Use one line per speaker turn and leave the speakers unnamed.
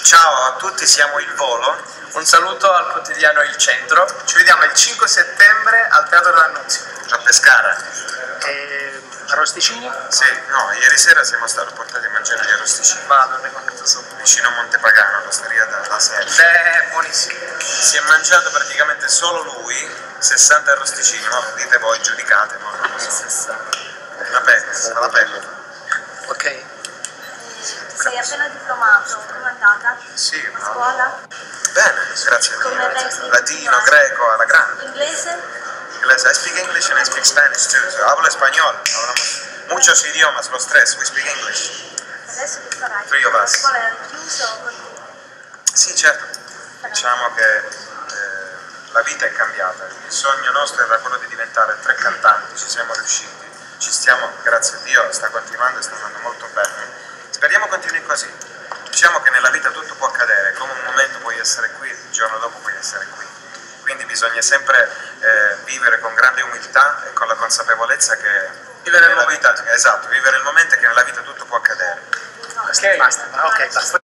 Ciao a tutti, siamo Il Volo.
Un saluto al quotidiano Il Centro. Ci vediamo il 5 settembre al Teatro dell'Annunzio.
A Pescara.
Arrosticini?
Sì, no, ieri sera siamo stati portati a mangiare gli arrosticini.
Madonna quanto so.
Vicino a Montepagano, l'osteria da Sera.
Buonissimo.
Si è mangiato praticamente solo lui 60 arrosticini, ma dite voi, giudicate, ma non lo so. Una pecora, la pecora.
Ok.
Sei appena diplomato, com'è andata?
Sì,
A
ma...
scuola?
Bene, grazie.
Come pensi?
Latino, greco, alla grande.
Inglese?
Inglese, I speak English and I speak Spanish too. So, hablo español. Hablamos muchos idiomas, los tres. We speak English.
Adesso che farai?
Three of us.
La scuola è chiusa o continua?
Sì, certo. Diciamo che la vita è cambiata. Il sogno nostro era quello di diventare 3 cantanti, ci siamo riusciti. Ci stiamo, grazie a Dio, sta continuando e sta andando molto bene. Speriamo continui così. Diciamo che nella vita tutto può accadere, come un momento puoi essere qui, il giorno dopo puoi essere qui. Quindi bisogna sempre vivere con grande umiltà e con la consapevolezza che vivere il momento, esatto, vivere il momento e che nella vita tutto può accadere.
Ok, basta.